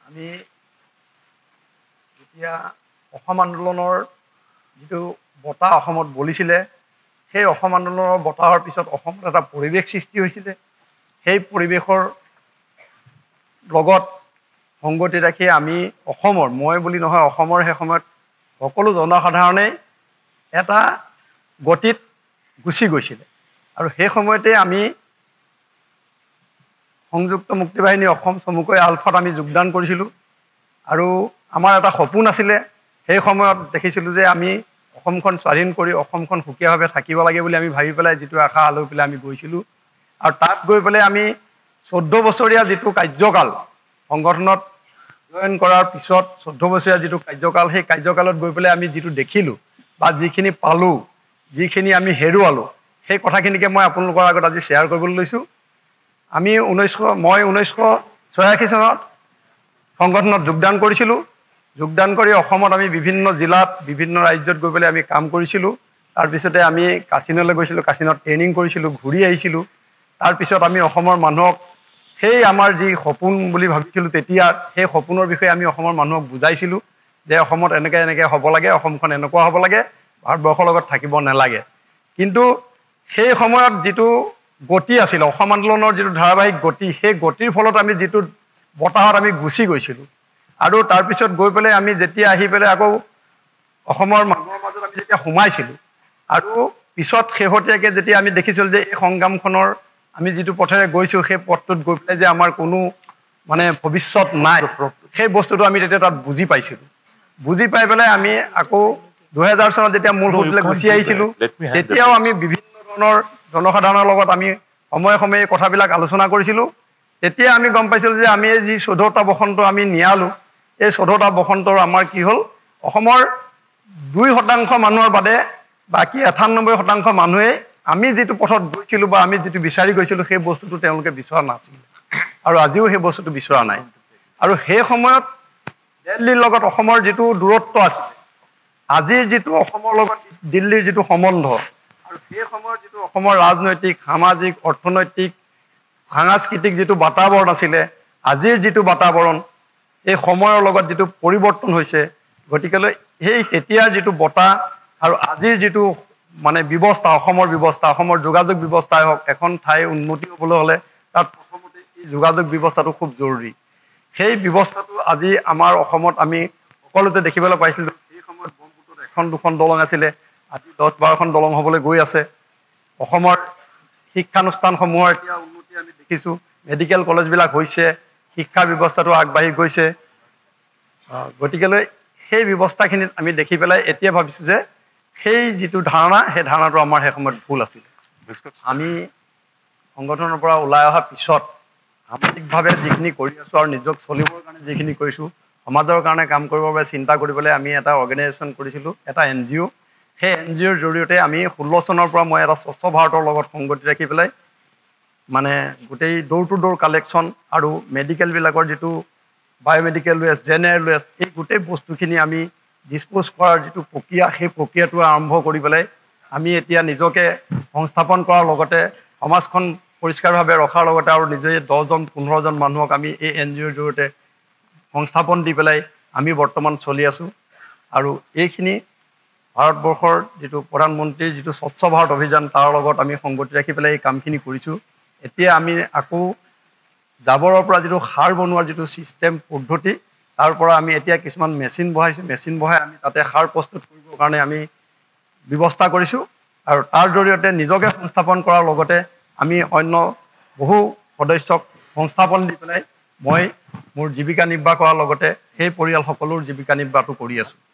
আমি যেতিয়া অসম আন্দোলনৰ যিটো বতাহ অসমত বলিছিলে সেই অসম আন্দোলনৰ বতাহৰ পিছত অসমত এটা পৰিৱেশ সৃষ্টি হৈছিলে সেই পৰিৱেশৰ লগত সংগতি ৰাখি আমি অসমৰ মই বুলি নহয় অসমৰ সেই সময়ত সকলো জনসাধাৰণে এটা গতিত গুচি গৈছিলে আৰু সেই সময়তে আমি সংযুক্ত মুক্তি বাহিনী অসম চমুকৈ আলফাত আমি যোগদান কৰিছিলোঁ আৰু আমাৰ এটা সপোন আছিলে সেই সময়ত দেখিছিলোঁ যে আমি অসমখন স্বাধীন কৰি অসমখন সুকীয়াভাৱে থাকিব লাগে বুলি আমি ভাবি পেলাই যিটো আশা লৈ পেলাই আমি গৈছিলোঁ আৰু তাত গৈ পেলাই আমি 14 বছৰীয়া যিটো কাৰ্যকাল সংগঠনত জইন কৰাৰ পিছত 14 বছৰীয়া যিটো কাৰ্যকাল সেই কাৰ্যকালত গৈ পেলাই আমি যিটো দেখিলোঁ বা যিখিনি পালোঁ যিখিনি আমি হেৰুৱালোঁ সেই কথাখিনিকে মই আপোনালোকৰ আগত আজি শ্বেয়াৰ কৰিবলৈ লৈছোঁ আমি 1986 চনত সংগঠনত যোগদান কৰিছিলোঁ যোগদান কৰি অসমত আমি বিভিন্ন জিলাত বিভিন্ন ৰাজ্যত গৈ পেলাই আমি কাম কৰিছিলোঁ তাৰপিছতে আমি কাচিনলৈ গৈছিলোঁ কাচিনত ট্ৰেইনিং কৰিছিলোঁ ঘূৰি আহিছিলোঁ তাৰপিছত আমি অসমৰ মানুহক সেই আমাৰ যি সপোন বুলি ভাবিছিলোঁ তেতিয়া সেই সপোনৰ বিষয়ে আমি অসমৰ মানুহক বুজাইছিলোঁ যে অসমত এনেকৈ হ'ব লাগে অসমখন এনেকুৱা হ'ব লাগে ভাৰতবৰ্ষৰ লগত থাকিব নালাগে কিন্তু সেই সময়ত যিটো গতি আছিল অসম আন্দোলনৰ যিটো ধাৰাবাহিক গতি সেই গতিৰ ফলত আমি যিটো বতাহত আমি গুচি গৈছিলোঁ আৰু তাৰপিছত গৈ পেলাই আমি যেতিয়া আহি পেলাই আকৌ অসমৰ মানুহৰ মাজত আমি যেতিয়া সোমাইছিলোঁ আৰু পিছত শেহতীয়াকৈ যেতিয়া আমি দেখিছিলোঁ যে এই সংগ্ৰামখনৰ আমি যিটো পথেৰে গৈছোঁ সেই পথটোত গৈ পেলাই যে আমাৰ কোনো মানে ভৱিষ্যত নাই সেই বস্তুটো আমি তেতিয়া তাত বুজি পাইছিলোঁ বুজি পাই পেলাই আমি আকৌ 2000 চনত যেতিয়া মূল সুঁতিলৈ গুচি আহিছিলোঁ তেতিয়াও আমি বিভিন্ন ধৰণৰ জনসাধাৰণৰ লগত আমি সময়ে সময়ে কথাবিলাক আলোচনা কৰিছিলোঁ তেতিয়া আমি গম পাইছিলোঁ যে আমি যি 14টা বসন্ত আমি নিয়ালোঁ এই 14টা বসন্তৰ আমাৰ কি হ'ল অসমৰ 2% মানুহৰ বাদে বাকী 98% মানুহে আমি যিটো পথত গৈছিলোঁ বা আমি যিটো বিচাৰি গৈছিলোঁ সেই বস্তুটো তেওঁলোকে বিচৰা নাছিল আৰু আজিও সেই বস্তুটো বিচৰা নাই আৰু সেই সময়ত দিল্লীৰ লগত অসমৰ যিটো দূৰত্ব আছিল আজিৰ যিটো অসমৰ লগত দিল্লীৰ যিটো সম্বন্ধ আৰু সেই সময়ৰ যিটো অসমৰ ৰাজনৈতিক সামাজিক অৰ্থনৈতিক সাংস্কৃতিক যিটো বাতাবৰণ আছিলে আজিৰ যিটো বাতাবৰণ এই সময়ৰ লগত যিটো পৰিৱৰ্তন হৈছে গতিকেলৈ সেই তেতিয়াৰ যিটো বতাহ আৰু আজিৰ যিটো মানে ব্যৱস্থা অসমৰ যোগাযোগ ব্যৱস্থাই হওক এখন ঠাই উন্নতি হ'বলৈ হ'লে তাত প্ৰথমতে এই যোগাযোগ ব্যৱস্থাটো খুব জৰুৰী সেই ব্যৱস্থাটো আজি আমাৰ অসমত আমি সকলোতে দেখিবলৈ পাইছিলোঁ সেই সময়ত ব্ৰহ্মপুত্ৰত 1-2খন দলং আছিলে আজি 10-12খন দলং হ'বলৈ গৈ আছে অসমৰ শিক্ষানুষ্ঠানসমূহৰ এতিয়া উন্নতি আমি দেখিছোঁ মেডিকেল কলেজবিলাক হৈছে শিক্ষা ব্যৱস্থাটো আগবাঢ়ি গৈছে গতিকেলৈ সেই ব্যৱস্থাখিনিত আমি দেখি পেলাই এতিয়া ভাবিছোঁ যে সেই যিটো ধাৰণা সেই ধাৰণাটো আমাৰ সেই সময়ত ভুল আছিল আমি সংগঠনৰ পৰা ওলাই অহাৰ পিছত সামাজিকভাৱে যিখিনি কৰি আছোঁ আৰু নিজক চলিবৰ কাৰণে যিখিনি কৰিছোঁ সমাজৰ কাৰণে কাম কৰিবৰ বাবে চিন্তা কৰি পেলাই আমি এটা অৰ্গেনাইজেশ্যন কৰিছিলোঁ এটা NGO সেই NGOৰ জৰিয়তে আমি 16 চনৰ পৰা মই এটা স্বচ্ছ ভাৰতৰ লগত সংগতি ৰাখি পেলাই মানে গোটেই ডোৰ টু ডোৰ কালেকশ্যন আৰু মেডিকেলবিলাকৰ যিটো বায়'মেডিকেল ৱেষ্ট জেনেৰেল ৱেষ্ট এই গোটেই বস্তুখিনি আমি ডিছপ'জ কৰাৰ যিটো প্ৰক্ৰিয়া সেই প্ৰক্ৰিয়াটো আৰম্ভ কৰি পেলাই আমি এতিয়া নিজকে সংস্থাপন কৰাৰ লগতে সমাজখন পৰিষ্কাৰভাৱে ৰখাৰ লগতে আৰু নিজে 10-15জন মানুহক আমি এই NGOৰ জৰিয়তে সংস্থাপন দি পেলাই আমি বৰ্তমান চলি আছোঁ আৰু এইখিনি ভাৰতবৰ্ষৰ যিটো প্ৰধানমন্ত্ৰীৰ যিটো স্বচ্ছ ভাৰত অভিযান তাৰ লগত আমি সংগতি ৰাখি পেলাই এই কামখিনি কৰিছোঁ এতিয়া আমি আকৌ জাবৰৰ পৰা যিটো সাৰ বনোৱাৰ যিটো ছিষ্টেম পদ্ধতি তাৰ পৰা আমি এতিয়া কিছুমান মেচিন বহাইছোঁ মেচিন বহাই আমি তাতে সাৰ প্ৰস্তুত কৰিবৰ কাৰণে আমি ব্যৱস্থা কৰিছোঁ আৰু তাৰ জৰিয়তে নিজকে সংস্থাপন কৰাৰ লগতে আমি অন্য বহু সদস্যক সংস্থাপন দি পেলাই মই মোৰ জীৱিকা নিৰ্বাহ কৰাৰ লগতে সেই পৰিয়াল সকলোৰ জীৱিকা নিৰ্বাহটো কৰি আছোঁ